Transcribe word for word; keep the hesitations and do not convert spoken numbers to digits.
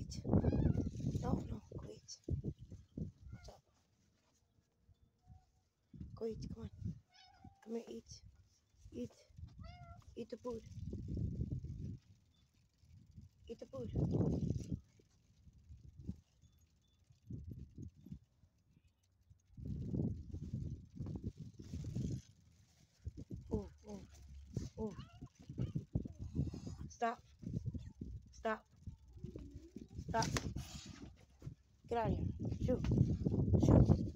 eat. No, no, go eat. What's up? Go eat, come on. Come here, eat. Eat. Eat the food. Eat the food. Oh, oh, oh. Stop. Stop. Stop. Get out of here. Shoot. Shoot.